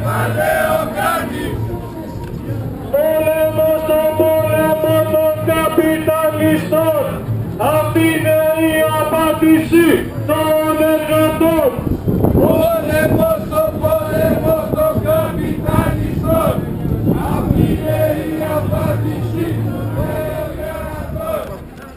Πόλεμο στον πόλεμο των καπιταλιστών. Αυτή είναι η απάντηση των εργατών. Πόλεμο στον πόλεμο των καπιταλιστών. Αυτή είναι η απάντηση των εργατών.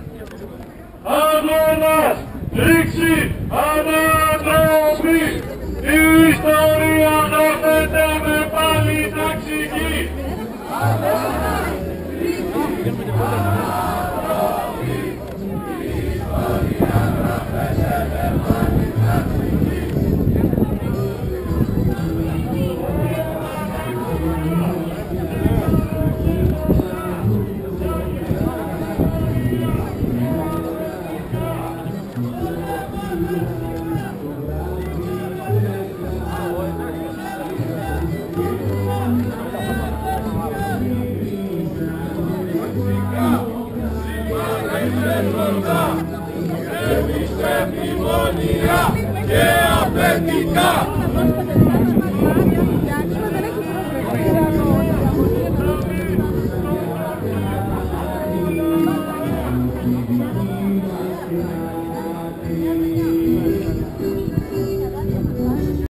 Αγώνας, ρήξη, ανατροπή. Η ιστορία γράφεται με πάλι ταξική. Εμείς μνημόνια και απαιτικά.